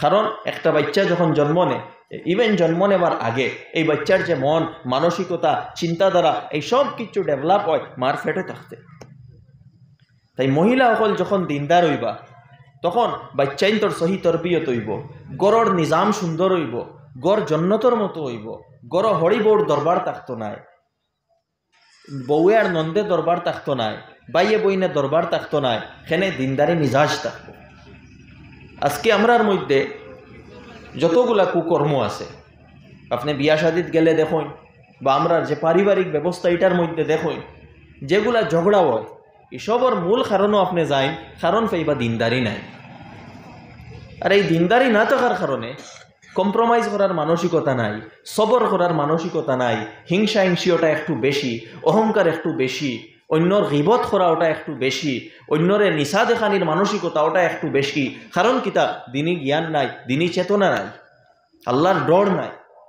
কারণ একটা বাচ্চা যখন জন্ম নেয়, ইভেন জন্ম নেবার আগে এই বাচ্চার যে মন, মানসিকতা, চিন্তাধারা এই সব কিছু ডেভেলপ হয় মার ফেটে থাকতে। তাই মহিলা সকল যখন দিনদার হইবা তখন বাচ্চাইন তোর সহি তরবিয়ত হইব, গড়র নিজাম সুন্দর হইব, গড় জন্নতর মতো হইব, গড় হরি বউর দরবার থাকতো নাই, বউয়ে আর নন্দে দরবার থাকতো নাই, বাইয়ে বইনে দরবার থাকতো নাই, সেনে দিনদারি মিজাজ থাকবো। আজকে আমরার মধ্যে যতগুলা কুকর্ম আছে, আপনি বিয়া শাদিত গেলে দেখুন, বা আমরা যে পারিবারিক ব্যবস্থা এটার মধ্যে দেখুন, যেগুলা ঝগড়া হয় এসবর মূল কারণও আপনি যাই, কারণ পাইবা দিনদারি নাই। আর এই দিনদারি না থাকার কারণে কম্প্রোমাইজ করার মানসিকতা নাই, সবর করার মানসিকতা নাই, হিংসা হিংসিওটা একটু বেশি, অহংকার একটু বেশি, অন্যর গীবত করা ওটা একটু বেশি, অন্যরে নিশা দেখানির মানসিকতা ওটা একটু বেশি। কারণ কিতা? দিনী জ্ঞান নাই, দিনী চেতনা নাই, আল্লাহর ডর নাই।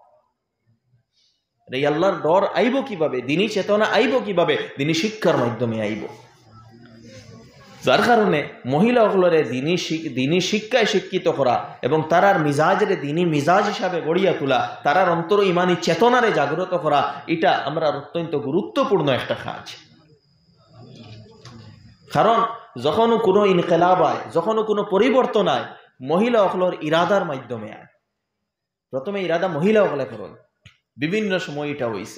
এই আল্লাহর ডর আইব কিভাবে, দিনী চেতনা আইব কিভাবে? দিনী শিক্ষার মাধ্যমে আইব। যার কারণে মহিলাগুলোরে দিনী শিক্ষায় শিক্ষিত করা এবং তারার মিজাজের দিনী মিজাজ হিসাবে গড়িয়া তোলা, তারার অন্তর ইমানি চেতনারে জাগ্রত করা, এটা আমরা অত্যন্ত গুরুত্বপূর্ণ একটা কাজ। কারণ যখনও কোনো ইনকিলাব হয়, যখনও কোনো পরিবর্তন হয়, মহিলাগুলোর ইরাদার মাধ্যমে আয়। প্রথমে ইরাদা মহিলাগুলো করেন, বিভিন্ন সময় এটা হয়েছে।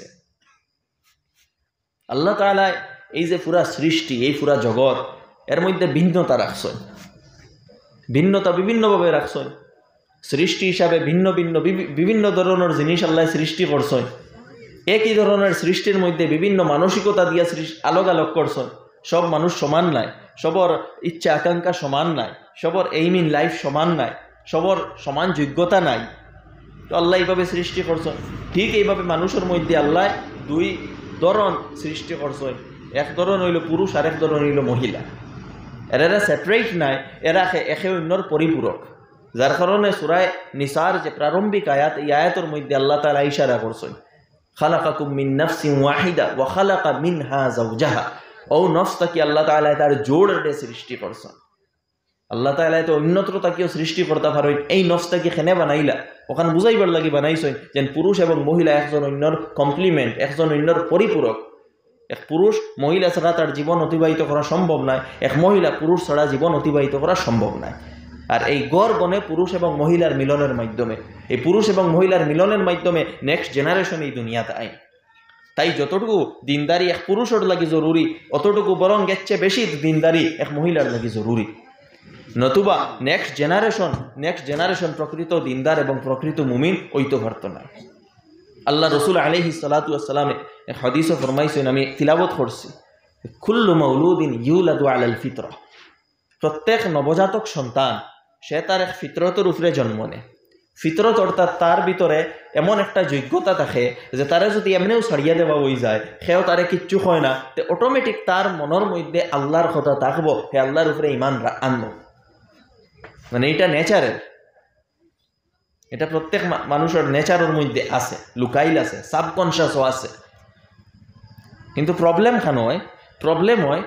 আল্লাহ তাআলা এই যে পুরা সৃষ্টি, এই পুরা জগৎ, এর মধ্যে ভিন্নতা রাখছেন, ভিন্নতা বিভিন্নভাবে রাখছেন। সৃষ্টি হিসাবে ভিন্ন ভিন্ন বিভিন্ন ধরনের জিনিস আল্লাহ সৃষ্টি করছেন। একই ধরনের সৃষ্টির মধ্যে বিভিন্ন মানসিকতা দিয়া আলোক আলোক করছেন। সব মানুষ সমান নাই, সবর ইচ্ছা আকাঙ্ক্ষা সমান নাই, সবর এইম ইন লাইফ সমান নাই, সবর সমান যোগ্যতা নাই। তো আল্লাহ এইভাবে সৃষ্টি করছেন। ঠিক এইভাবে মানুষের মধ্যে আল্লাহ দুই ধরন সৃষ্টি করছেন। এক ধরন হইল পুরুষ, আর এক ধরন হইল মহিলা। এরা সেপারেট নাই, এরা একে অন্যর পরিপূরক। যার কারণে সূরা নিসার যে প্রারম্ভিক আয়াত, এই আয়াতের মধ্যে আল্লাহ তাআলা ইশারা করছেন, খালাকাকুম মিন নাফসিন ওয়াহিদা ওয়া খালাকা মিনহা যাওজাহা। ও নফসটাকে আল্লাহ তাআলা তার জোড়ে সৃষ্টি করছেন। আল্লাহ তাআলা তো অন্যত্র তাকেও সৃষ্টি করতে পারে, এই নফসটাকে কেনে বানাইলা, ওখানে বুঝাইবার লাগি বানাইছেন যেন পুরুষ এবং মহিলা একজন অন্যর কমপ্লিমেন্ট, একজন অন্যর পরিপূরক। এক পুরুষ মহিলা ছাড়া তার জীবন অতিবাহিত করা সম্ভব নয়, এক মহিলা পুরুষ ছাড়া জীবন অতিবাহিত করা সম্ভব নয়। আর এই গড় বনে পুরুষ এবং মহিলার মিলনের মাধ্যমে, এই পুরুষ এবং মহিলার মিলনের মাধ্যমে নেক্সট জেনারেশন এই দুনিয়াতে আয়। তাই যতটুকু দিনদারি এক পুরুষের লাগি জরুরি, অতটুকু বরং গেছে বেশি দিনদারি এক মহিলার লাগি জরুরি। নতুবা নেক্সট জেনারেশন প্রকৃত দিনদার এবং প্রকৃত মুমিন হইতে পারত না। আল্লাহ রসুল আলাইহিস সালাতু ওয়াস সালামে এক হাদিসে ফরমাইছেন, আমি তিলাওয়াত করছি, কুল্লু মাউলুদিন ইউলাদু আলাল ফিতরা। প্রত্যেক নবজাতক সন্তান সে তার এক ফিতরতের উপরে জন্ম নেয়। ফিতরত অর্থাৎ তার ভিতরে এমন একটা যোগ্যতা থাকে যে তারা যদি এমনিও ছাড়িয়ে দেওয়া হয়ে যায়, সেও তারে কিচ্ছু হয় না, তো অটোমেটিক তার মনের মধ্যে আল্লাহর কথা থাকবো, হে আল্লাহর উপরে ইমান আনবো। মানে এটা নেচারের, এটা প্রত্যেক মানুষের নেচারের মধ্যে আছে, লুকাইল আছে, সাবকনশিয়াসও আছে। কিন্তু প্রবলেম কেন হয়? প্রবলেম হয়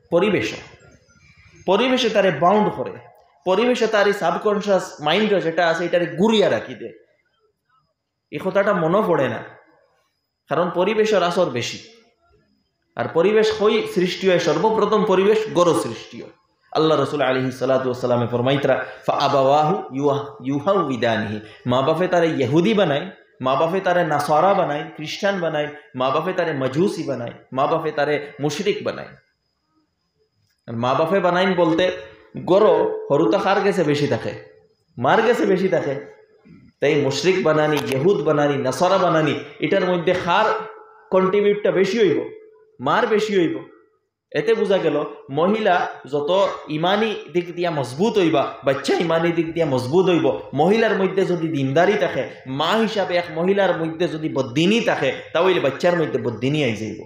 পরিবেশে তারে বাউন্ড করে, পরিবেশে তার এই সাবকনশিয়াস মাইন্ড যেটা আছে এটারে গুড়িয়া রাখি দেয়। এই কথাটা মনে পড়ে না, কারণ পরিবেশের আসর বেশি। আর পরিবেশ হই সৃষ্টি হয়, সর্বপ্রথম পরিবেশ গড় সৃষ্টি হয়। আল্লাহ রসুল আলাইহিস সালাতু ওয়াস সালামে ফরমাইতরা ফাআবাওয়াহু ইউহাউইদানিহি, মা বাপে তারে ইহুদি বানায়, মা বাপে তারে নাসারা বানায়, খ্রিস্টান বানায়, মা বাপে তারে মাজুসি বানায়, মা বাপে তারে মুশরিক বানায়। আর মা বাপে বানাইন বলতে গড় হরুতা কার গেছে বেশি থাকে, মার গেছে বেশি থাকে। তাই মুশরিক বানানি, ইহুদ বানানি, নাসারা বানানি, এটার মধ্যে কার কন্ট্রিবিউটটা বেশি হইব? মার বেশি হইব। এতে বোঝা গেল মহিলা যত ইমানি দিক দিয়া মজবুত হইবা, বাচ্চা ইমানি দিক দিয়া মজবুত হইব। মহিলার মধ্যে যদি দিনদারি থাকে, মা হিসাবে এক মহিলার মধ্যে যদি বদ্দিনী থাকে, তাহলে বাচ্চার মধ্যে বদ্দিনী আই যাইব।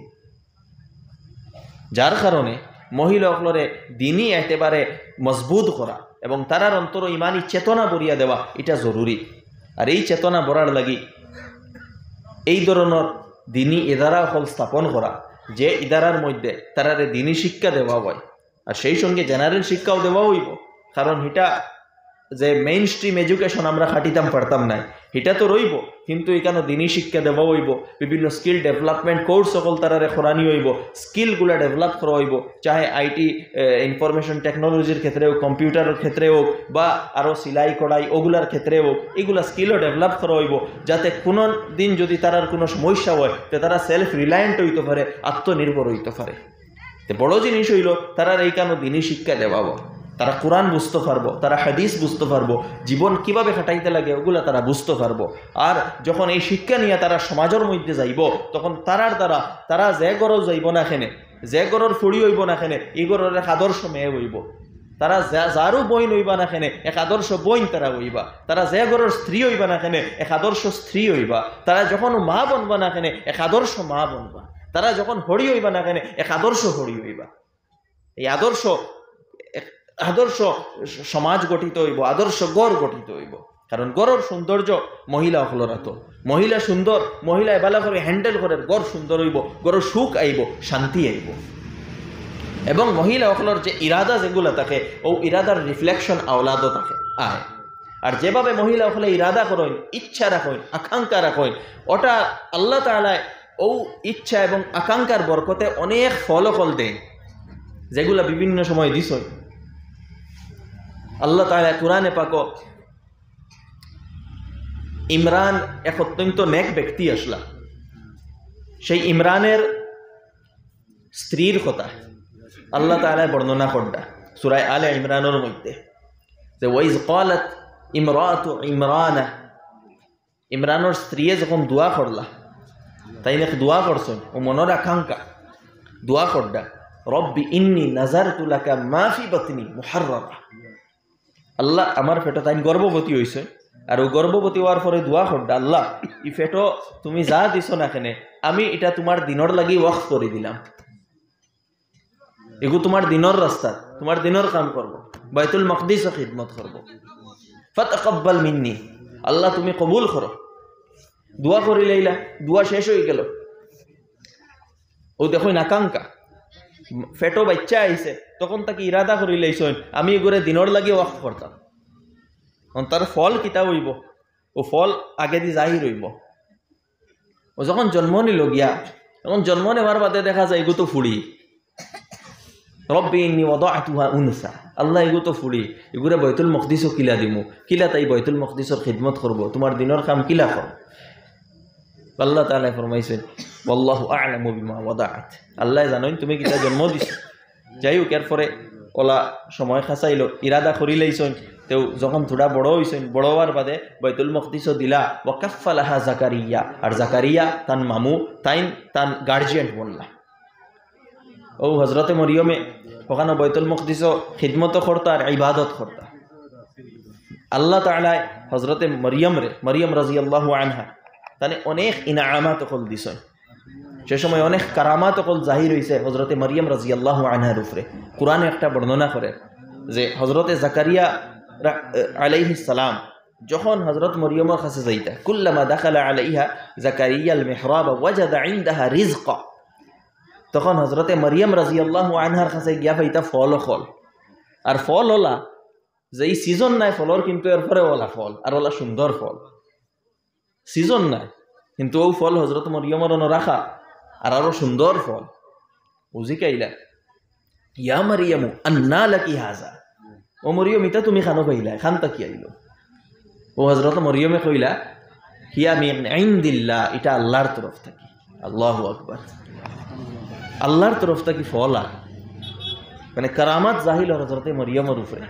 যার কারণে মহিলাগুলোরে দিনই একেবারে মজবুত করা এবং তারার অন্তর ইমানি চেতনা বরিয়া দেওয়া, এটা জরুরি। আর এই চেতনা বরার লাগি এই ধরনের দিনই ইদারা হল স্থাপন করা, যে ইদারার মধ্যে তারারে দিনী শিক্ষা দেওয়া হয়, আর সেই সঙ্গে জেনারেল শিক্ষাও দেওয়া হইব। কারণ এটা যে মেইন স্ট্রিম এডুকেশন আমরা খাটিতাম পারতাম না, এটা তো রইব, কিন্তু এখানে দিনই শিক্ষা দেওয়া হইব, বিভিন্ন স্কিল ডেভেলপমেন্ট কোর্স সকল তারারে খরানি হইব, স্কিলগুলা ডেভেলপ করা হইব, চাহে আইটি ইনফরমেশন টেকনোলজির ক্ষেত্রে হোক, কম্পিউটারের ক্ষেত্রে হোক, বা আরও সিলাই কড়াই ওগুলার ক্ষেত্রে হোক, এগুলা স্কিলও ডেভেলপ করা হইব, যাতে কোনো দিন যদি তারার কোনো সমস্যা হয় তো তারা সেলফ রিলায়েন্ট হইতে পারে, আত্মনির্ভর হইতে পারে। তো বড় জিনিস হইল তারার এইখানে দিনই শিক্ষা দেওয়াবো, তারা কোরআন বুঝতে পারবো, তারা হাদিস বুঝতে পারবো, জীবন কিভাবে খাটাইতে লাগে ওগুলা তারা বুঝতে পারবো। আর যখন এই শিক্ষা নিয়ে তারা সমাজের মধ্যে যাইব, তখন তারার দ্বারা তারা যে গরজ যাইব না খেনে, যে গরর ফুড়ি হইব না খেনে, এই গরর এক আদর্শ মেয়ে হইব, তারা যারও বইন হইবা না খেনে এক আদর্শ বইন তারা হইবা, তারা যে গরর স্ত্রী হইবা না খেনে এক আদর্শ স্ত্রী হইবা, তারা যখন মা বনবা না খেনে এক আদর্শ মা বনবা, তারা যখন হরি হইবা না খেনে এক আদর্শ হরি হইবা। এই আদর্শ আদর্শ সমাজ গঠিত হইব, আদর্শ গড় গঠিত হইব। কারণ গড়ের সৌন্দর্য মহিলা হলরা, তো মহিলা সুন্দর, মহিলা এবালা করে হ্যান্ডেল করে গড় সুন্দর হইব, গড়ের সুখ আইব, শান্তি আইব। এবং মহিলা হলর যে ইরাদা যেগুলো থাকে ও ইরাদার রিফ্লেকশন আওলাদও থাকে আয়। আর যেভাবে মহিলা হলে ইরাদা করেন, ইচ্ছা রাখেন, আকাঙ্ক্ষা রাখেন, ওটা আল্লাহ তাআলা ও ইচ্ছা এবং আকাঙ্ক্ষার বরকতে অনেক ফলাফল দেন, যেগুলা বিভিন্ন সময় দিস। আল্লাহ তাআলা কুরআনে পাক ইমরান এক অত্যন্ত নেক ব্যক্তি আসলা, সেই ইমরানের স্ত্রীর কথা আল্লাহ তাআলা বর্ণনা করডা সূরা আলে ইমরানের মধ্যে, যে ওয়াইজ ক্বালাত ইমরাতু ইমরানা, ইমরানের স্ত্রী যখন দোয়া করলা, তাই নাকি দোয়া করছেন ও মনের আকাঙ্ক্ষা দোয়া করডা, রব্বি ইন্নী নাযারতু লাকা মা ফি বাতনি মুহাররারা, আল্লাহ আমার পেটো তাই গর্ভবতী হয়েছে, আর ও গর্ভবতী হওয়ার পরে দোয়া করডা, আল্লাহ ই পেটো তুমি যা দিছ না কেনে আমি এটা তোমার দিনর লাগি ওয়াকফ করে দিলাম, এগু তোমার দিনর রাস্তা, তোমার দিনর কাম করব, বাইতুল মাকদিস খিদমত করব, ফাতাকাব্বাল মিন্নি, আল্লাহ তুমি কবুল করো। দোয়া করি লাইলা, দোয়া শেষ হয়ে গেল, ও দেখো আকাঙ্ক্ষা ফেটো বাচ্চা আইছে, তখন তাকে ইরাদা করি লাইছেন আমি এগুলো দিনর লাগে ওয়াকফ করতাম, তার ফল কিতা হইব, ও ফল আগে দি জাহির হইব। ও যখন জন্ম নিল গিয়া, তখন জন্ম নেওয়ার বাদে দেখা যায় এগু তো ফুড়ি, রব্বি ইন্নী ওয়াদাতুহা উনসা, আল্লাহ এগু তো ফুড়ি, এগুলো বাইতুল মাকদিসও কিলা দিমু, কিলা তাই বাইতুল মাকদিসর খিদমত করব, তোমার দিনের কাম কিলা কর। আল্লাহ তাআলা ফরমাইছেন ওয়াল্লাহু আ'লামু বিমা ওয়াদাআত, আল্লাহ জানেন তুমি কিতা জন্ম দিছো। যাই হোক, এরপরে ওলা সময় খাসাইল, ইরাদা করি লাইছেন, তেও যখন থোড়া বড় হয়েছেন, বড় হওয়ার বাদে বাইতুল মাকদিসও দিলা, ওয়াকাফালাহা জাকারিয়া, আর জাকারিয়া তান মামু তাইন তান গার্জিয়ান বনলা। ও হজরতে মরিয়মে ওখানে বাইতুল মাকদিসও খিদমত করতা আর ইবাদত করতা। আল্লাহ তাআলা হজরতে মরিয়ম রাদিয়াল্লাহু আনহা তানে অনেক ইনামাত কল দিছেন, সে সময় অনেক কারামাত কল জাহির হয়েছে হজরতে মরিয়ম রাদিয়াল্লাহু আনহার উপরে। কুরআনে একটা বর্ণনা করে যে হজরতে জাকারিয়া আলাইহিস সালাম যখন হজরত মরিয়মের কাছে যাইতা, কুল্লামা দাখালা আলাইহা জাকারিয়া আল মিহরাব ওয়াজাদা ইনদাহা রিজকা, তখন হজরতে মরিয়ম রাদিয়াল্লাহু আনহার কাছে গিয়া পাইতা ফল, আর ফল হলা যে এই সিজন নাই ফলর, কিন্তু এরপরে ওলা ফল, আর ওলা সুন্দর ফল, সিজন নাই কিন্তু ও ফল হজরত মরিয়মের রাখা আর আরো সুন্দর ফল। বুঝি কাইলা ইয়া মরিয়মু আন্না লাকি হাজা, ও মরিয়ম ইতা তুমি খানো পাইলা, খানটা কি আইলো? ও হজরত মরিয়মে কইলা হিয়া মিন ইনদিল্লাহ, এটা আল্লাহর তরফ থেকে। আল্লাহু আকবার, আল্লাহর তরফ থেকে ফল, মানে কারামাত জাহিল হজরতে মরিয়মের উপরে।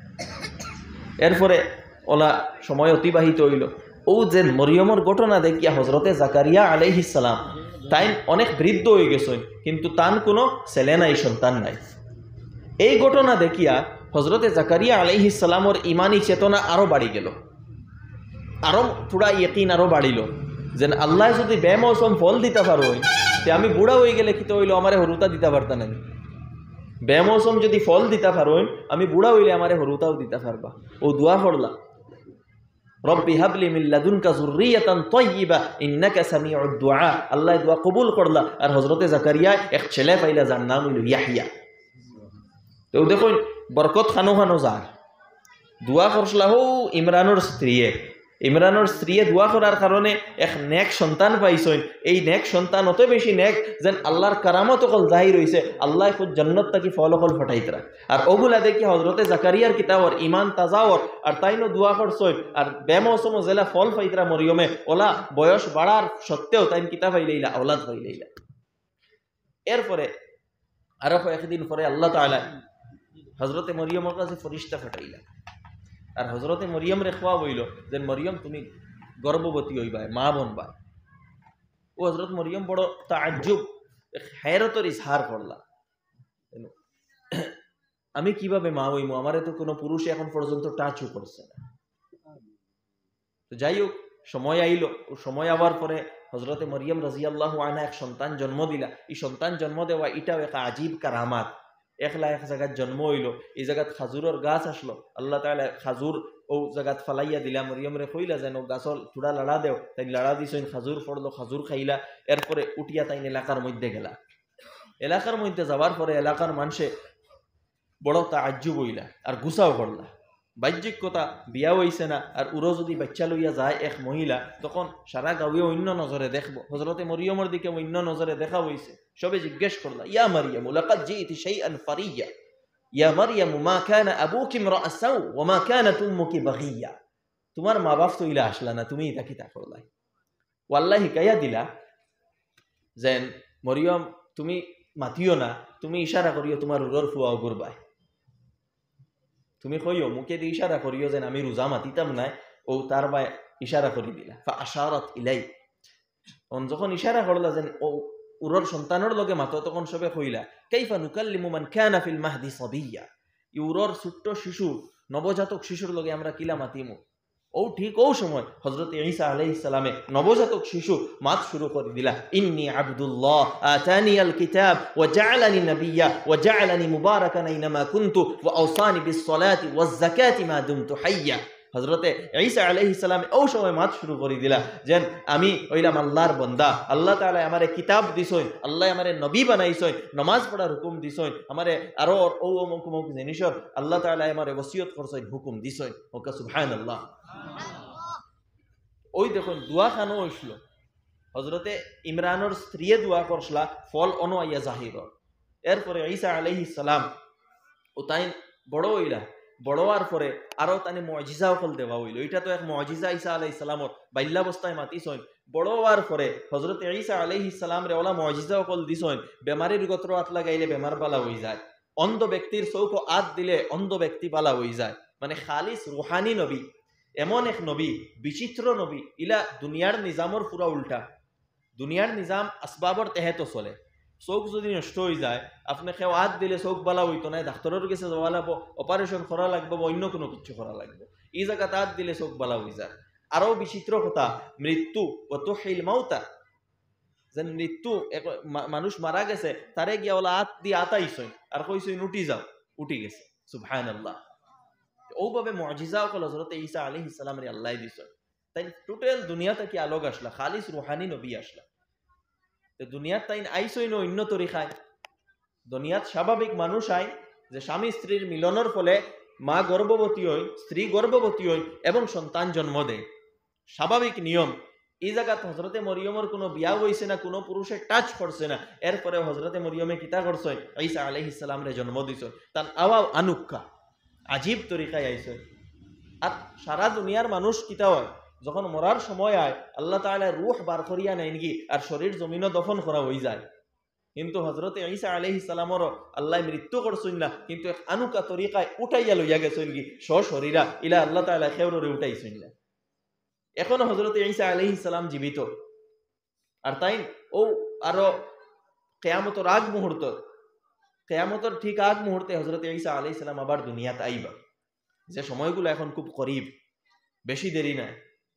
এরপরে ওলা সময় অতিবাহিত হইল, ও যে মরিয়মের ঘটনা দেখিয়া হজরতে জাকারিয়া আলাইহিস সালাম তাই অনেক বৃদ্ধ হয়ে গেছেন, কিন্তু তান কোনো ছেলে নাই, সন্তান নাই। এই ঘটনা দেখিয়া হজরতে জাকারিয়া আলাইহিস সালামর ইমানি চেতনা আরো বাড়ি গেল, আরো পুরা ইয়কিন আরো বাড়িল, যে আল্লাহ যদি বেমৌসম ফল দিতে পারো, তে আমি বুড়া হয়ে গেলে কি তো হইলো আমারে হরুতা দিতে পারতা না। বেমৌসম যদি ফল দিতে পারো, আমি বুড়া হইলে আমারে হরুতাও দিতে পারবা। ও দোয়া পড়লা, রব্বি হাবলি মিন লাদুনকা যুররিয়াতান তাইয়্যিবা ইন্নাকা সামিউদ দুআ, আল্লাহ দোয়া কবুল করলা। আর হযরতে জাকারিয়া এক ছেলে পাইলা, যার নাম হইল ইয়াহইয়া। তো দেখুন বরকত খানো খানো যার দোয়া করছলা হো ইমরানোর স্ত্রীয়ে দোয়া করার কারণে এক নেক সন্তান পাইছেন। এই নেক সন্তান অত বেশি নেক যেন আল্লাহর কারামত অকল জাহির হইছে, আল্লাহ খুব জান্নাত তাকি ফল অকল ফটাইতরা। আর ওগুলা দেখি হজরতে জাকারিয়ার কিতাবর ইমান তাজাওর আর তাইনো দোয়া করছেন আর বেমৌসম জেলা ফল পাইতরা মরিয়মে ওলা বয়স বাড়ার সত্ত্বেও তাইন কিতাব পাইলেইলা আওলাদ পাইলেইলা। এরপরে আরো কয়েকদিন পরে আল্লাহ তাআলা হজরতে মরিয়মের কাছে ফরিস্তা ফাটাইলা আর হজরতে মরিয়ম রে খোয়া বইল যে মরিয়ম তুমি গর্ভবতী হইবা, মা বনবা। ও হজরত মরিয়ম বড় তাজ্জুব হায়রতর ইজহার করলা, আমি কিভাবে মা হইমু, আমারে তো কোনো পুরুষে এখন পর্যন্ত টাচও করছে না। তো যাই হোক সময় আইল, ও সময় আবার পরে হজরতে মরিয়ম রাদিয়াল্লাহু আনহা এক সন্তান জন্ম দিলা। এই সন্তান জন্ম দেওয়া এটাও এক আজীব কারামাত। একলা এক জায়গায় জন্ম হইল, এই জায়গাত খাজুরের গাছ আসলো, আল্লাহ তাআলা খাজুর ও জায়গাত ফালাইয়া দিলা। মরিয়ম রে কইলা যেন গাছর চূড়া লাড়া দেও, তাই লাড়া দিছেন, খাজুর পড়লো, খাজুর খাইলা। এরপরে উঠিয়া তাই এলাকার মধ্যে গেলা। এলাকার মধ্যে যাওয়ার পরে এলাকার মানুষে বড় তাজ্জুব হইলা আর গুছাও করলা। বাহ্যিক কথা বিয়া হইছে না আর উরো যদি বাচ্চা লইয়া যায় এক মহিলা, তখন সারা গাঁয়ে অন্য নজরে দেখবো। হজরতে মরিয়মের দিকে অন্য নজরে দেখা হইছে। সবে জিজ্ঞেস করলা, ইয়া মারিয়াম লাকাদ জিইতি শাইআন ফারিয়া, ইয়া মারিয়াম মা কানা আবুকি ইমরাআ সাউ ওয়া মা কানাত উম্মুকি বাগিয়া। তোমার মা বাপ তো ইলা আসলা না, তুমি এটা কিতা করলাই? ওয়াল্লাহ হিকায়া দিলা যেন মরিয়ম তুমি মাতিও না, তুমি ইশারা করিও তোমার উরর ফুয়াও গুরবাই। তুমি কইও মুখে দিয়ে ইশারা করিও যেন আমি রোজা মাতিতাম নাই, ও তার বাই ইশারা করি দিলা। ফাআশারাত ইলাই, যখন ইশারা করলা যেন ও উরর সন্তানের লগে মাতো, তখন সবে কইলা কাইফা নুকাল্লিমু মান কানা ফিল মাহদি সাবিয়্যা। উরর ছোট্ট শিশু, নবজাতক শিশুর লগে আমরা কিলা মাতিমু? ও ঠিক ও সময় হযরত ঈসা আলাইহিস সালামে নবজাতক শিশু মাত শুরু করে দিলা, ইন্নী আবদুল্লাহ আতানিয়াল কিতাব ওয়া জাআলানি নাবিয়্যা ওয়া জাআলানি মুবারাকান আইনামা কুনতু ওয়া আওসানি বিস সালাতি ওয়াজ যাকাতি মা দুমতু হাইয়্যা। হযরতে ঈসা আলাইহিস সালাম ও সময় মাত শুরু করে দিলা যেন আমি হইলাম আল্লাহর বান্দা, আল্লাহ তাআলা আমারে কিতাব দিছেন, আল্লাহ আমারে নবী বানাইছেন, নামাজ পড়ার হুকুম দিছেন, আমারে আরো ও অমুক অমুক জিনিসর আল্লাহ তাআলা আমারে ওসিয়ত করছেন, হুকুম দিছেন। ওকা সুবহানাল্লাহ। ওই দেখুন দোয়া খানো হইছিল, হজরতে ইমরানোর স্ত্রী দোয়া করছলা, ফল অনো আইয়া জাহির। এরপরে ঈসা আলাইহিস সালাম ও তাই বড় হইলা, বড় হওয়ার পরে আরো তানি মুজিজা ফল দেওয়া হইল। এটা তো এক মুজিজা ঈসা আলাইহিস সালামর বাল্যাবস্থায় মাতিছেন। বড় হওয়ার পরে হজরতে ঈসা আলাইহিস সালাম রে ওলা মুজিজা ফল দিছেন, বেমারির গত্র হাত লাগাইলে বেমার বালা হয়ে যায়, অন্ধ ব্যক্তির চৌক হাত দিলে অন্ধ ব্যক্তি বালা হয়ে যায়। মানে খালিস রুহানি নবী, এমন এক নবী, বিচিত্র নবী। ইলা দুনিয়ার নিজামর পুরা উল্টা। দুনিয়ার নিজাম আসবাবর তেহেতো চলে। চোখ যদি নষ্ট হয়ে যায়, আপনি কেউ হাত দিলে চোখ বালা হইতো না, ডাক্তারের কাছে যাওয়া লাগবো, অপারেশন করা লাগবে বা অন্য কোনো কিছু করা লাগবে। এই জায়গাতে হাত দিলে চোখ বালা হয়ে যায়। আরো বিচিত্র কথা, মৃত্যু ও তুহিল মাউতা, যেন মৃত্যু মানুষ মারা গেছে, তারে গিয়া ওলা হাত দিয়ে আতাইছেন আর কইছেন উঠি যাও, উঠি গেছে। সুবহানাল্লাহ। ওভাবে মুজিজা ও হযরত ঈসা আলাইহিস সালাম রে আল্লাহ দিছেন। তাই টোটাল দুনিয়াতে কি আলোক আসলা, খালিস রুহানি নবী আসলা। তো দুনিয়াত তাই আইসই না অন্য তরিকায়। দুনিয়াত স্বাভাবিক মানুষ আই যে স্বামী স্ত্রীর মিলনের ফলে মা গর্ভবতী হয়, স্ত্রী গর্ভবতী হয় এবং সন্তান জন্ম দেয়, স্বাভাবিক নিয়ম। এই জায়গাত হজরতে মরিয়মের কোনো বিয়া হইছে না, কোনো পুরুষে টাচ করছে না। এরপরে হজরতে মরিয়মে কিতা করছে, ঈসা আলাইহিস সালাম রে জন্ম দিছে। তার আওয়া আনুক্কা আজীব তরিকায় আইছে। আর সারা দুনিয়ার মানুষ কিতা হয়, যখন মরার সময় আয় আল্লাহ তাআলা রূহ বার করিয়া নেয় নাকি আর শরীর জমিনও দফন করা হয়ে যায়। কিন্তু হজরতে ঈসা আলাইহিস সালামর আল্লাহ মৃত্যু করছেন না, কিন্তু এক আনুকা তরিকায় উঠাইয়া লইয়া গেছেন কি শরীরা, ইলা আল্লাহ তাআলা খেউরে উঠাইছেন না। এখনো হজরতে ঈসা আলাইহিস সালাম জীবিত। আর তাই ও আরো কিয়ামতের আগ মুহূর্ত, কিয়ামতের ঠিক আগ মুহূর্তে হজরতে ঈসা আলাইহিস সালাম আবার দুনিয়াতে আইবা। যে সময়গুলো এখন খুব করিব, বেশি দেরি নাই।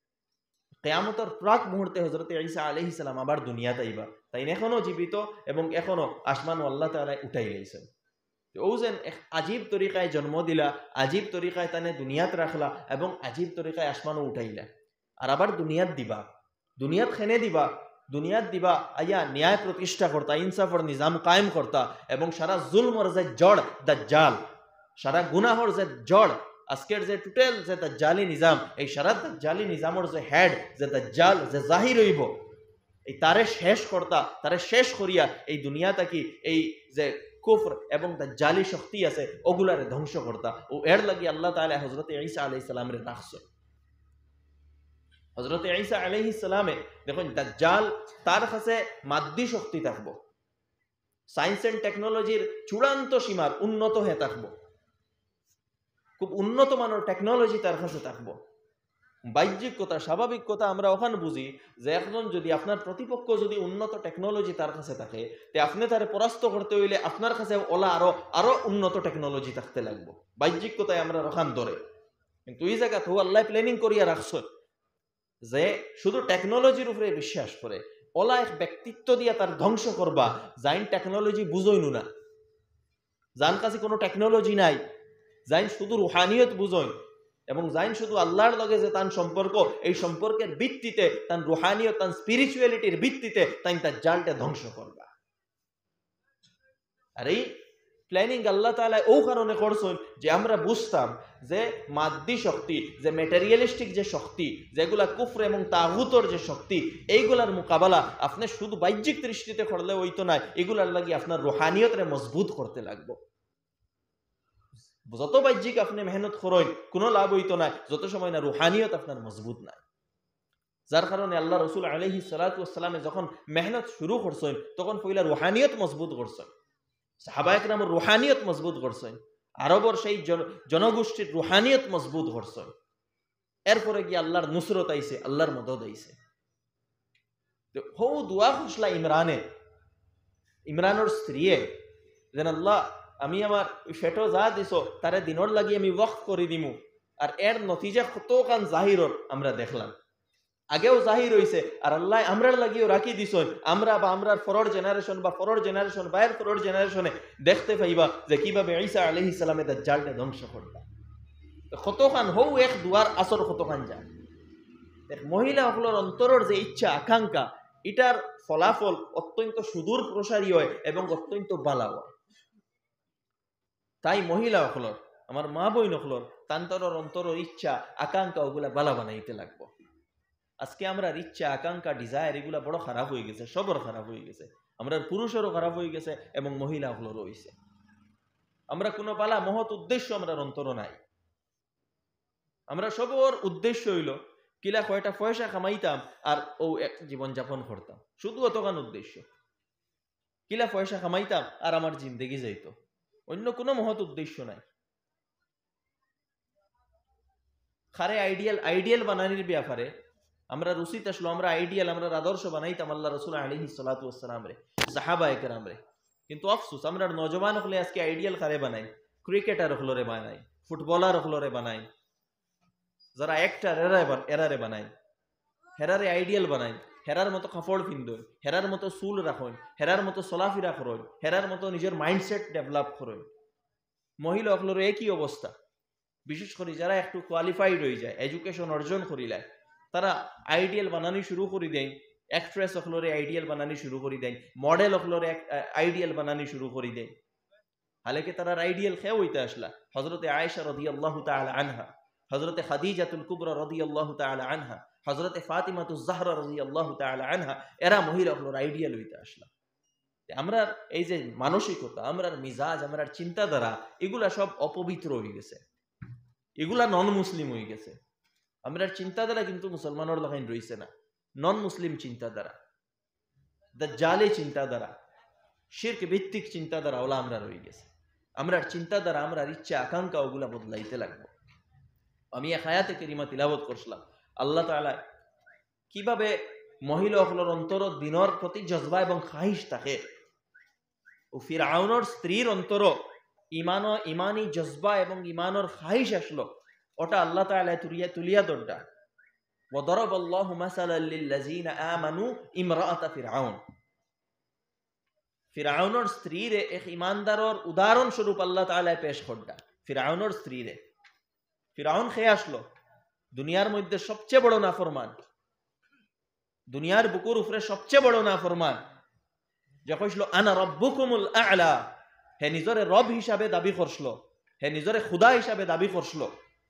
কিয়ামতের প্রাক মুহূর্তে হজরতে ঈসা আলাইহিস সালাম আবার দুনিয়াতে আইবা। তাই এখনো জীবিত এবং এখনো আসমান আল্লাহ তাআলা উঠাই লাইছেন। ও যেন এক আজীব তরিকায় জন্ম দিলা, আজীব তরিকায় তানে দুনিয়াত রাখলা এবং আজীব তরিকায় আসমানও উঠাইলা। আর আবার দুনিয়াত দিবা, দুনিয়াত খেনে দিবা, দুনিয়াত দিবা আয়া ন্যায় প্রতিষ্ঠা করতা, ইনসাফর নিজাম কায়েম করতা এবং সারা জুলমর যে জড় দাজ্জাল, সারা গুনাহর যে জড় আজকের যে টোটাল যে দাজ্জালি নিজাম, এই সারা দাজ্জালি নিজামর যে হেড যে দাজ্জাল যে জাহির হইব, এই তারে শেষ কর্তা, তারে শেষ করিয়া এই দুনিয়াটা কি এই যে কুফর এবং দাজ্জালি শক্তি আছে ওগুলারে ধ্বংস কর্তা। ও এর লাগি আল্লাহ তাআলা হযরত ঈসা আলাইহিস সালামের রাখছে। হযরত ঈসা আলাইহিস সালামে দেখুন দাজ্জাল তার কাছে মাদ্দি শক্তি থাকবো, সায়েন্স এন্ড টেকনোলজির চূড়ান্ত সীমার উন্নত হয়ে থাকবো, খুব উন্নত মানের টেকনোলজি তার কাছে থাকবো। বাহ্যিক কথা, স্বাভাবিক কথা আমরা ওখানে বুঝি যে এখন যদি আপনার প্রতিপক্ষ যদি উন্নত টেকনোলজি তার কাছে থাকে, তে আপনি তারে পরাস্ত করতে হইলে আপনার কাছে ওলা আরো উন্নত টেকনোলজি থাকতে লাগবো। বাহ্যিক কথায় আমরা ওখান ধরে, কিন্তু এই জায়গা তো আল্লাহ প্ল্যানিং করিয়া রাখছে যে শুধু টেকনোলজির উপরে বিশ্বাস করে ওলা এক ব্যক্তিত্ব দিয়া তার ধ্বংস করবা, যাইন টেকনোলজি বুঝইনু না, যার কাছে কোনো টেকনোলজি নাই, যাইন শুধু রুহানিয়ত বুঝইন এবং যাইন শুধু আল্লাহর লগে যে তার সম্পর্ক, এই সম্পর্কের ভিত্তিতে তার রুহানিয়ত তার স্পিরিচুয়ালিটির ভিত্তিতে তাই তার জালটা ধ্বংস করবা। আর এই প্ল্যানিং আল্লাহ তাআলা ও কারণে করছেন যে আমরা বুঝতাম যে মাদ্দি শক্তি, যে ম্যাটেরিয়ালিস্টিক যে শক্তি, যেগুলা কুফর এবং তাগুতর যে শক্তি, এইগুলার মোকাবেলা আপনি শুধু বাহ্যিক দৃষ্টিতে করলে হইতো না, এগুলার লাগি আপনার রুহানিয়তরে মজবুত করতে লাগবে। যত বাহ্যিক আপনি মেহনত করেন কোনো লাভ হইতো না যত সময় না রুহানিয়ত আপনার মজবুত নাই। যার কারণে আল্লাহ রাসূল আলাইহিস সালাতু ওয়াস সালামে যখন মেহনত শুরু করছেন তখন পয়লা রুহানিয়ত মজবুত করছেন, সাহাবায়ে কেরামের রুহানিয়ত মজবুত করছেন, আরবের সেই জনগোষ্ঠীর রুহানিয়ত মজবুত করছেন। এরপরে কি আল্লাহর নুসরত আইছে, আল্লাহর মদদ আইছে। তো হৌ দোয়া খুশলা ইমরানের স্ত্রীয়ে যেন আল্লাহ আমি আমার ফেটো যা দিছ তারে দিনর লাগি আমি ওয়াকফ করে দিমু, আর এর নতিজা কতখান জাহিরর আমরা দেখলাম, আগেও জাহির হইছে, আর আল্লাহ আমরার লাগিও রাখি দিছেন। আমরা বা আমরার ফরর জেনারেশন বা ফরর জেনারেশন বাইরের ফরর জেনারেশনে দেখতে পাইবা যে কিভাবে ঈসা আলাইহিস সালামে দাজ্জালকে ধ্বংস করবা। কতখান হৌ এক দুয়ার আসর কতখান যায়। মহিলা সকলের অন্তরের যে ইচ্ছা আকাঙ্ক্ষা, এটার ফলাফল অত্যন্ত সুদূর প্রসারী হয় এবং অত্যন্ত বালা হয়। তাই মহিলা সকলের, আমার মা বই নকলর তান্তরের অন্তরের ইচ্ছা আকাঙ্ক্ষা ওগুলা বালা বানাইতে লাগবো। আজকে আমরা ইচ্ছা আকাঙ্ক্ষা ডিজায়ার এগুলা বড় খারাপ হয়ে গেছে, সবর খারাপ হয়ে গেছে, আমরা পুরুষেরও খারাপ হয়ে গেছে এবং মহিলা সকলেরও হয়েছে। আমরা কোনো পালা মহৎ উদ্দেশ্য আমরা অন্তর নাই, আমরা সবর উদ্দেশ্য হইল কিলা কয়টা পয়সা কামাইতাম আর ও এক জীবন যাপন করতাম, শুধু অতখান উদ্দেশ্য, কিলা পয়সা কামাইতাম আর আমার জিন্দেগি যাইত, অন্য কোনো মহৎ উদ্দেশ্য নাই। খারে আইডিয়াল বানানির ব্যাপারে আমরা রুচিত আসলো, আমরা আইডিয়াল, আমরা আদর্শ বানাইতাম আল্লাহ রাসূল আলাইহিস সালাতু ওয়াস সালাম রে, সাহাবায়ে কেরাম রে। কিন্তু আফসোস আমরা নওজওয়ান হলে আজকে আইডিয়াল খারে বানাই, ক্রিকেটার হলরে বানাই, ফুটবলার হলরে বানাই, যারা অ্যাক্টর এরারে বানাই, হেরারে আইডিয়াল বানাই, হেরার মতো কাপড় পিন্দন, হেরার মতো চুল রাখুন, হেরার মতো চলাফেরা করুন, হেরার মতো নিজের মাইন্ডসেট ডেভেলপ করুন। মহিলা হলরে একই অবস্থা, বিশেষ করে যারা একটু কোয়ালিফাইড হয়ে যায়, এডুকেশন অর্জন করিলায়, তারা আইডিয়াল বানানি শুরু করে দেয়, অ্যাক্ট্রেস হলরে আইডিয়াল বানানি শুরু করে দেয়, মডেল হলরে আইডিয়াল বানানি শুরু করে দেয়। হালাকি তারা আইডিয়াল খেয়ে হইতে আসলা হযরতে আয়েশা রাদিয়াল্লাহু তাআলা আনহা, হযরতে খাদিজাতুল কুবরা রাদিয়াল্লাহু তাআলা আনহা, হযরতে ফাতিমাতুজ জাহরা রাদিয়াল্লাহু তাআলা আনহা, এরা মহিলা হলর আইডিয়াল হইতে আসলা। আমরা এই যে মানসিকতা, আমরার মিজাজ, আমরার চিন্তাধারা এগুলা সব অপবিত্র হয়ে গেছে, এগুলা নন মুসলিম হয়ে গেছে। আমরার চিন্তাধারা কিন্তু মুসলমানের লাগাইন রইছে না, নন মুসলিম চিন্তাধারা, দাজ্জালি চিন্তাধারা, শিরক ভিত্তিক চিন্তাধারা ওলা আমরা রয়ে গেছে। আমরার চিন্তাধারা, আমরার ইচ্ছা আকাঙ্ক্ষা ওগুলা বদলাইতে লাগবো। আমি এক আয়াতে কারিমা তিলাওয়াত করছিলাম, আল্লাহ তাআলা কিভাবে মহিলা সকলের অন্তর দিনের প্রতি জজবা এবং খাহিশ থাকে, ও ফিরআউনের স্ত্রীর অন্তর ইমানি জজবা এবং ইমানের খাহিশ আসলো, ওটা আল্লাহ তাআলা তুলিয়া দরডা। ওয়াদারাবাল্লাহু মাসালাল লিল্লাযিনা আমানু ইমরাআতা ফিরআউন, ফিরআউনের স্ত্রীরে এক ইমানদারের উদাহরণ স্বরূপ আল্লাহ তাআলা পেশ করডা। ফিরআউনের স্ত্রীরে, ফিরআউন খেয়ে আসলো দুনিয়ার মধ্যে সবচেয়ে বড় নাফরমান, দুনিয়ার বুকুর উপরে সবচেয়ে বড় নাফরমান, যে কইছিল আনা রাব্বুকুমুল আ'লা, হে নিজরে রব হিসাবে দাবি করছিল, হে নিজরে খুদা হিসাবে দাবি করছিল,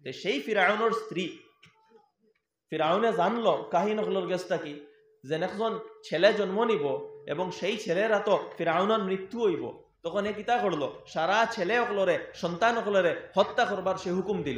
সেই ফিরাউনের স্ত্রী ফিরাউনে জানলো কাহিনী হলোর গেছটা কি যে একজন ছেলে জন্ম নিব এবং সেই ছেলেরা তো ফিরাউনের মৃত্যু হইব, তখন এ কিতা করলো সারা ছেলে অকলরে সন্তান অকলরে হত্যা করবার সে হুকুম দিল।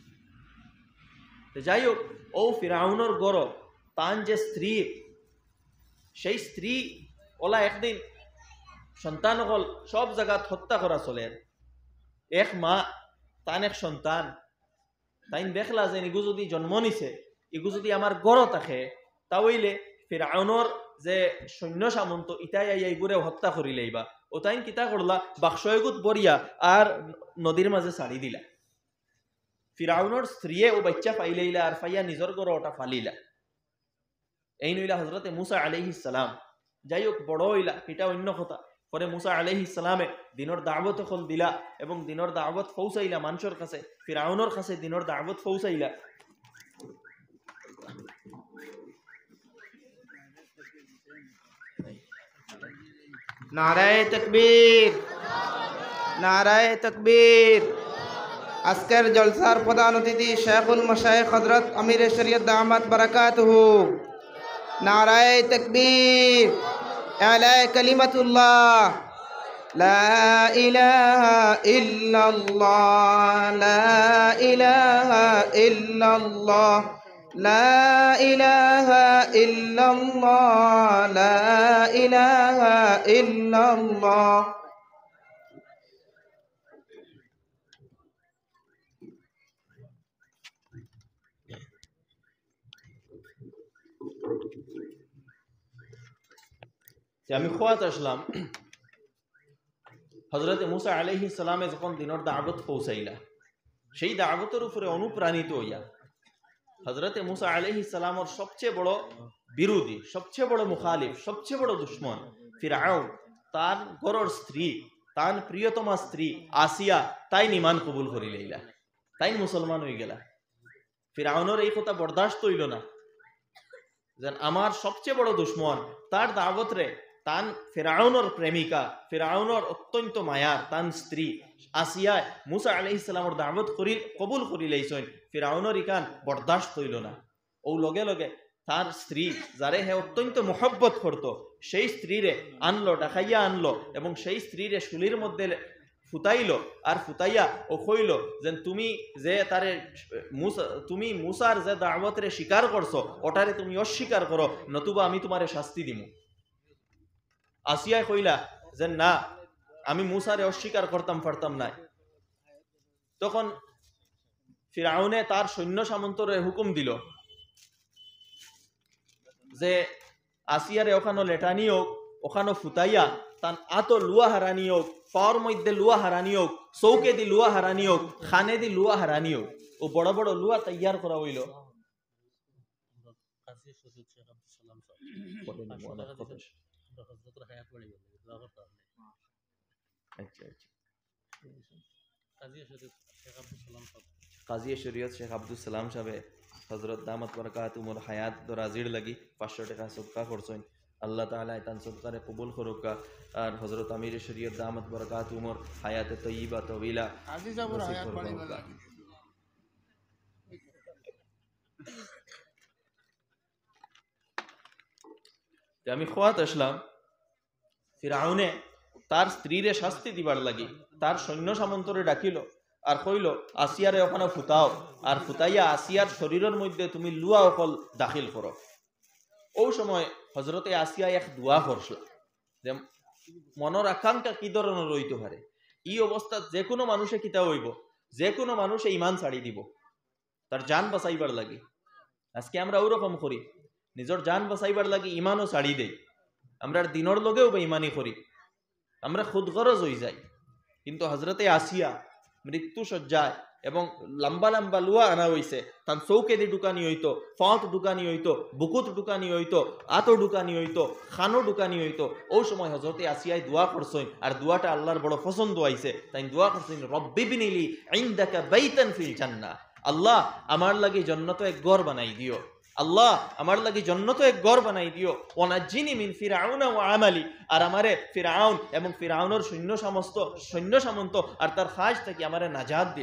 যাই হোক, ও ফিরাউনের গড় তান যে স্ত্রী, সেই স্ত্রী ওলা একদিন সন্তান অকল সব জায়গাত হত্যা করা চলে। এক মা তান এক সন্তান, তাই দেখলা যে ইগু যদি জন্ম নিছে, ইগু যদি আমার গড় থাকে, তাহলে ফিরাউনের যে সৈন্য সামন্ত ইটাই এইগুরে হত্যা করিলেইবা। ও তাই কিতা করলা বাক্সয়গুত বরিয়া আর নদীর মাঝে ছাড়ি দিলা। ফিরাউনের স্ত্রীয়ে ও বাচ্চা পাইলেইলা আর পাইয়া নিজের গড় ওটা ফালিলা। এই নইলা হজরতে মুসা আলাইহিস সালাম। যাই হোক, বড় হইলা এটা অন্য কথা। পরে মুসা আলাইহিস সালামে দিনের দাওয়াত হল দিলা এবং দিনের দাওয়াত পৌঁছাইলা মানুষের কাছে, ফিরাউনের কাছে দিনের দাওয়াত পৌঁছাইলা। নারায়ে তাকবীর, নারায়ে তাকবীর। আজকের জলসার প্রধান অতিথি শেখুল মাশায়েখ হযরত আমির শরীয়ত দামাত বারাকাতুহু। নারায়ে তাকবীর, আলায়ে কালিমাতুল্লাহ, লা ইলাহা ইল্লাল্লাহ, লা ইলাহা ইল্লাল্লাহ, লা ইলাহা ইল্লাল্লাহ, লা ইলাহা ইল্লাল্লাহ। আমি খোয়াত আসলাম হজরতে মুসা আলাইহিস সালামে যখন দিনের দাওয়াত পৌঁছাইলা, সেই দাওয়াতের উপরে অনুপ্রাণিত হইয়া হজরতে মুসা আলাইহিস সালামের সবচেয়ে বড় বিরোধী, সবচেয়ে বড় মুখালিফ, সবচেয়ে বড় দুশ্মন ফিরাউন, তার ঘরের স্ত্রী, তার প্রিয়তমা স্ত্রী আসিয়া তাই ইমান কবুল করি লইলা, তাই মুসলমান হয়ে গেলা। ফিরাউনের এই কথা বরদাস্ত হইল না যে আমার সবচেয়ে বড় দুশ্মন তার দাওয়াত রে তান ফিরাউনের প্রেমিকা, ফিরাউনের অত্যন্ত মায়ার তান স্ত্রী আসিয়া মুসা আলাইহিস সালামের দাওয়াত কবুল করি লাইছেন। ফিরাউনের ইকান বরদাস্ত হইল না। ও লগে লগে তার স্ত্রী যারে হে অত্যন্ত মোহব্বত করত, সেই স্ত্রীরে আনলো, ডাকাইয়া আনলো এবং সেই স্ত্রীরে শুলির মধ্যে ফুটাইল আর ফুটাইয়া ও কইল যে তুমি যে তারে তুমি মুসার যে দাওয়াতরে স্বীকার করছো ওটারে তুমি অস্বীকার করো, নতুবা আমি তোমারে শাস্তি দিমু। আসিয়া কইলা যে না, আমি মুসারে অস্বীকার করতাম পারতাম না। তখন ফিরাউনে তার সৈন্য সামন্তরে হুকুম দিল যে আসিয়ারে ওখানো লেটানি হোক, ওখানো ফুটাইয়া তান আতো লুয়া হারানি হোক, পাওয়ার মধ্যে লুয়া হারানি হোক, চৌকে দি লুয়া হারানি হোক, খানে দি লুয়া হারানি হোক। ও বড় বড় লুয়া তৈয়ার করা হইল। কাজী শরীয়ত শেখ আব্দুল সালাম সাহেব হজরত দামাত বারাকাতুহুর হায়াত দরাজির লাগি 500 টাকা সদকা করছেন। আল্লাহ তাআলা তান সদকারে কবুল করুকা আর হযরত আমির শরীয়ত দামাত বারাকাতুহুর হায়াতে তয়্যিবা তওয়িলা আজিজাবুর হায়াত বাড়িবা। আমি খোয়াত আসলাম ফিরাউনে তার স্ত্রীরে শাস্তি দিবার লাগি তার সৈন্য সামন্তরে ডাকিল আর কইল আসিয়ারে ওখানে ফুটাও আর ফুটাইয়া আসিয়ার শরীরের মধ্যে তুমি লুয়া অকল দাখিল করো। ও সময় হজরতে আসিয়া এক দোয়া করছিল যে মনের আকাঙ্ক্ষা কি ধরনের রইতে পারে। এই অবস্থা যে কোনো মানুষে কিতা হইব, যে কোনো মানুষে ইমান ছাড়ি দিব তার জান বাঁচাইবার লাগি। আজকে আমরা ওরকম করি, নিজের জান বাঁচাইবার লাগি ইমানও ছাড়ি দেই, আমরা দিনের লগেও বেঈমানি করি, আমরা খুদ গরজ হয়ে যাই। কিন্তু হজরতে আসিয়া মৃত্যু সজ্জায় এবং লম্বা লম্বা লুয়া আনা হয়েছে, তার চৌকে দি ঢুকানি হইতো, ফত ঢুকানি হইতো, বুকুত ঢুকানি হইতো, আতো ঢুকানি হইতো, খানো ঢুকানি হইতো। ওই সময় হজরতে আসিয়ায় দোয়া করছেন আর দোয়াটা আল্লাহর বড় পছন্দ হইছে। তাই দোয়া করছেন রব্বি বিনিলি ইনদাকা বাইতান ফিল জান্নাহ, আল্লাহ আমার লাগি জান্নাতে এক ঘর বানাই দিও, আল্লাহ আমার লাগি জান্নাতে এক ঘর বানাই দিও। ওয়ানাজ্জিনি মিন ফিরআউনা ওয়া আমালি, আর আমারে ফিরআউন এবং ফিরআউনের সৈন্য সামন্ত আর তার খাস থেকে আমারে নাজাত দিলাও।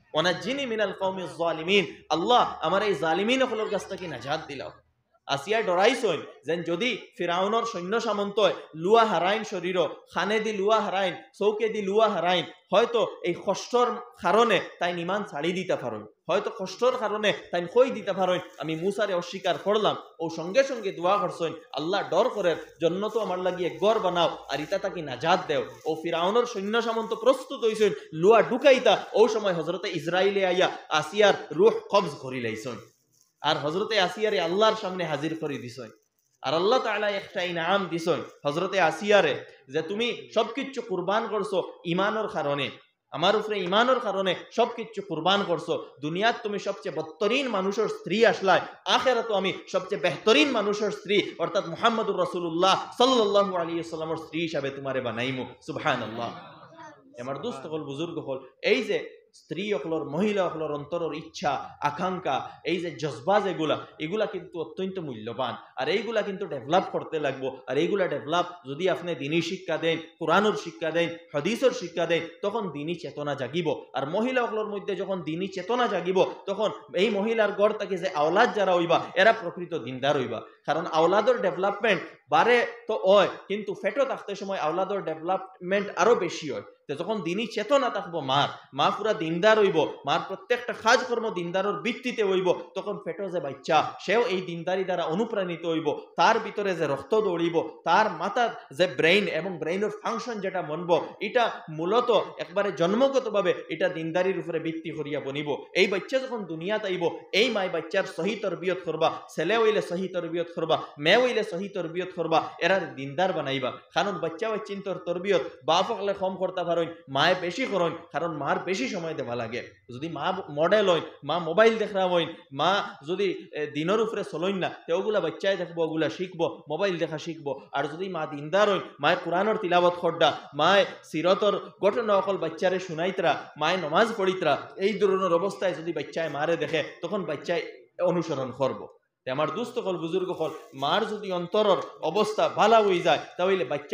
ওয়ানাজ্জিনি মিনাল কওমিজ জালিমিন, আল্লাহ আমার এই জালিমিন হলোর কাছ থেকে নাজাত দিলাও। আসিয়া ডরাইছইন যেন যদি ফিরাউনের সৈন্য সামন্ত লুয়া হারাইন শরীর, খানে দি লুয়া হারাইন, চৌকে দি লুয়া হারাইন, হয়তো এই কষ্টর কারণে তাই ইমান ছাড়ি দিতে পারেন, হয়তো কষ্টর কারণে তাই কই দিতে পারেন আমি মুসারে অস্বীকার করলাম। ও সঙ্গে সঙ্গে দোয়া করছেন আল্লাহ ডর করের জন্য তো আমার লাগিয়ে গড় বানাও আর ইতা তাকে নাজাত দেও। ও ফিরাউনের সৈন্য সামন্ত প্রস্তুত হইছেন লুয়া ঢুকাইতা, ও সময় হজরতে ইসরাইলে আইয়া আসিয়ার রুহ কবজ করি লাইছেন আর হজরতে আসিয়ারে আল্লাহর সামনে হাজির করে দিছেন। আর আল্লাহ তাআলা একটা ইনাম দিছেন হজরতে আসিয়ারে যে তুমি সবকিছু কুরবান করছো ইমানের কারণে, আমার উপরে ইমানের কারণে সবকিছু কুরবান করছো। দুনিয়াত তুমি সবচেয়ে বদতরিন মানুষের স্ত্রী আসলাই, আখিরাতে আমি সবচেয়ে বেহতরিন মানুষের স্ত্রী অর্থাৎ মুহাম্মদুর রাসূলুল্লাহ সাল্লাল্লাহু আলাইহি ওয়াসাল্লামের স্ত্রী হিসাবে তোমারে বানাইমু। সুবহানাল্লাহ। আমার দোস্ত হল বুজুর্গ হল এই যে স্ত্রী অকলর মহিলা অকলর অন্তরের ইচ্ছা আকাঙ্ক্ষা এই যে জজবা যেগুলা এগুলা কিন্তু অত্যন্ত মূল্যবান আর এইগুলা কিন্তু ডেভেলপ করতে লাগবো। আর এইগুলা ডেভেলপ যদি আপনি দিনী শিক্ষা দেন, কোরআনের শিক্ষা দেন, হাদিসের শিক্ষা দেন, তখন দিনী চেতনা জাগিব। আর মহিলা অকলর মধ্যে যখন দিনী চেতনা জাগিব তখন এই মহিলার গড় থেকে যে আওলাদ যারা হইবা এরা প্রকৃত দিনদার হইবা। কারণ আওলাদর ডেভেলপমেন্ট বারে তো হয় কিন্তু ফেটো থাকতে সময় আওলাদর ডেভেলপমেন্ট আরো বেশি হয়। যখন দিনী চেতনা থাকবো মা পুরা দিনদার হইব, মার প্রত্যেকটা কাজ কর্ম দিনদারের ভিত্তিতে হইব, তখন ফেটো যে বাচ্চা সেও এই দিনদারি দ্বারা অনুপ্রাণিত হইব, তার ভিতরে যে রক্ত দৌড়িব, তার মাথার যে ব্রেইন এবং ব্রেইনের ফাংশন যেটা মনব এটা মূলত একবারে জন্মগতভাবে এটা দিনদারির উপরে ভিত্তি করিয়া বনিব। এই বাচ্চা যখন দুনিয়াতে আইব এই মাই বাচ্চার সহি তরবিয়ত করবা, ছেলে হইলে সহি তরবিয়ত করবা, মেয়ে হইলে সহি তরবিয়ত করবা, এরা দিনদার বানাইবা। কারণ বাচ্চা চিন্তর তরবিয়ত বাপ হলে কম করতে পারেন, মায়ে বেশি করেন, কারণ মার বেশি সময় দেওয়া লাগে। যদি মা মডেল হইন, মা মোবাইল দেখা হইন, মা যদি দিনের উপরে চলইন না তো ওগুলা বাচ্চায় দেখবো, ওগুলা শিখবো, মোবাইল দেখা শিখবো। আর যদি মা দিনদার হইন, মায়ে কোরআনের তিলাবত খড্ডা, মায়ে সিরতর ঘটনা অকল বাচ্চারে শুনাইতরা, মায়ে নমাজ পড়িতরা, এই ধরনের অবস্থায় যদি বাচ্চায় মারে দেখে তখন বাচ্চায় অনুসরণ করবো। আমার দুস্থ হল বুজুর্গ হল মার যদি অন্তরের অবস্থা ভালো হয়ে যায় তাহলে বাচ্চা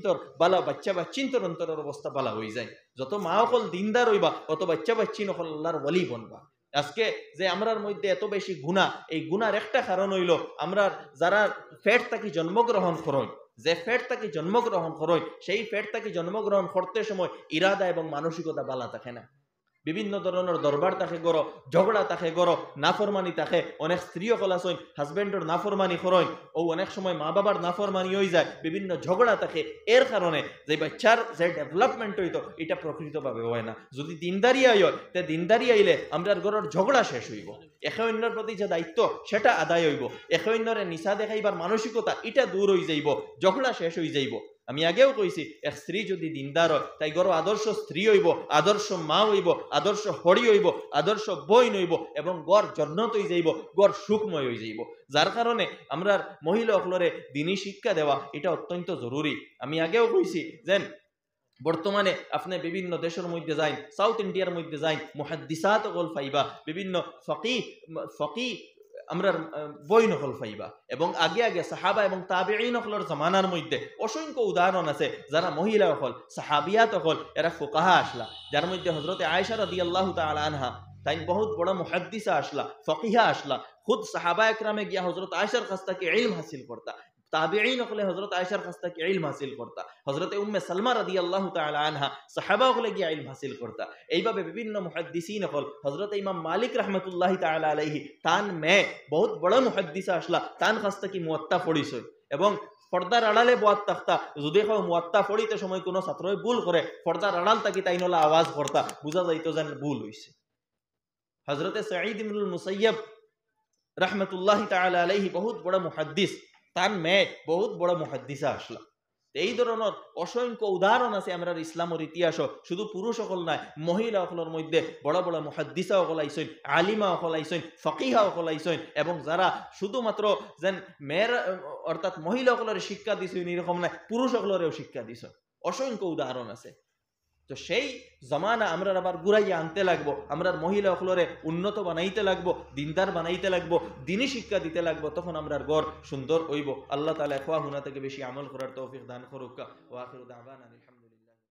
বাচ্চিন্তর অন্তরের অবস্থা ভালো হয়ে যায়। যত মা হল দিনদার হইবা অত বাচ্চা বাচ্চিন হল আল্লাহর ওয়ালি বনবা। আজকে যে আমরার মধ্যে এত বেশি গুনাহ, এই গুনার একটা কারণ হইল আমরা যারা ফেট থাকি জন্মগ্রহণ করই, যে ফেট থাকি জন্মগ্রহণ করই সেই ফেট থাকি জন্মগ্রহণ করতে সময় ইরাদা এবং মানসিকতা ভালো থাকে না। বিভিন্ন ধরনের দরবার থাকে গড়, ঝগড়া থাকে গড়, নাফরমানি থাকে। অনেক স্ত্রী সকল আসেন হাজবেন্ডের নাফরমানি করেন, ও অনেক সময় মা বাবার নাফরমানি হয়ে যায়, বিভিন্ন ঝগড়া থাকে। এর কারণে যে বাচ্চার যে ডেভেলপমেন্ট হইতো এটা প্রকৃতভাবে হয় না। যদি দিনদারি হয় তে দিনদারি আইলে আমরা ঘরের ঝগড়া শেষ হইব, একে অন্যের প্রতি যে দায়িত্ব সেটা আদায় হইব, একে অন্যরে নিশা দেখাইবার মানসিকতা এটা দূর হয়ে যাইব, ঝগড়া শেষ হয়ে যাইব। আমি আগেও কইছি এক স্ত্রী যদি দিনদার হয় তাই গড় আদর্শ স্ত্রী হইব, আদর্শ মা হইব, আদর্শ হরি হইব, আদর্শ বইন হইব এবং গড় জন্নত হয়ে যাইব, গড় সুখময় হয়ে যাইব। যার কারণে আমরা মহিলা অকলরে দিনী শিক্ষা দেওয়া এটা অত্যন্ত জরুরি। আমি আগেও কইছি যে বর্তমানে আপনি বিভিন্ন দেশের মধ্যে যাই, সাউথ ইন্ডিয়ার মধ্যে যাই, মুহাদ্দিসাত গল পাইবা, বিভিন্ন ফকি আমরা বই নকল পাইবা। এবং আগে আগে সাহাবা এবং তাবেঈন হলর জামানার মধ্যে অসংখ্য উদাহরণ আছে যারা মহিলা হল সাহাবিয়াত হল এরা ফুকাহা আসলা, যার মধ্যে হজরতে আয়েশা রাদিয়াল্লাহু তাআলা আনহা তাই বহুত বড় মুহাদ্দিসা আসলা, ফকিহা আসলা। খুদ সাহাবা একরামে গিয়া হজরত আয়েশার কাছ থেকে ইলম হাসিল করতা, তাবেঈন হলে হযরত আয়েশার কাছ থেকে ইলম হাসিল করতা, হযরত উম্মে সালমা রাদিয়াল্লাহু তাআলা আনহা সাহাবা হলে গিয়া ইলম হাসিল করতা। এইভাবে বিভিন্ন মুহাদ্দিসিন হল হযরত ইমাম মালিক রাহমাতুল্লাহি তাআলা আলাইহি তান মে বহুত বড় মুহাদ্দিসা আসলা, তান কাছ থেকে মুয়াত্তা পড়িছে এবং পর্দার আড়ালে বয়াত থাকতা। যদি কেউ মুয়াত্তা পড়িতে সময় কোনো ছাত্রই ভুল করে পর্দার আড়াল থাকি তাই নলা আওয়াজ করতা, বুঝা যাইতো যেন ভুল হইছে। হযরত সাঈদ ইবনুল মুসাইয়্যিব রাহমাতুল্লাহি তাআলা আলাইহি বহুত বড় মুহাদ্দিস, তার মেয়ে বহুত বড় মুহাদ্দিসা আসলা। এই ধরনের অসংখ্য উদাহরণ আছে আমরা ইসলামের ইতিহাস। শুধু পুরুষ সকল নাই, মহিলা সকলের মধ্যে বড় বড় মুহাদ্দিসা সকল আইসেন, আলিমা সকল আইসেন, ফকিহা সকল আইসেন এবং যারা শুধুমাত্র যেন মেয়ের অর্থাৎ মহিলা সকলের শিক্ষা দিছেন এরকম নাই, পুরুষ সকলেরও শিক্ষা দিছেন। অসংখ্য উদাহরণ আছে। তো সেই জমানা আমরা আবার ঘুরাইয়া আনতে লাগবো, আমরা মহিলা সকলরে উন্নত বানাইতে লাগবো, দিনদার বানাইতে লাগবো, দিনী শিক্ষা দিতে লাগবো, তখন আমরা ঘর সুন্দর হইব। আল্লাহ তাআলা খোয়া হুনা থেকে বেশি আমল করার তৌফিক দান করুক। ওয়া আখিরু দাওয়ানা।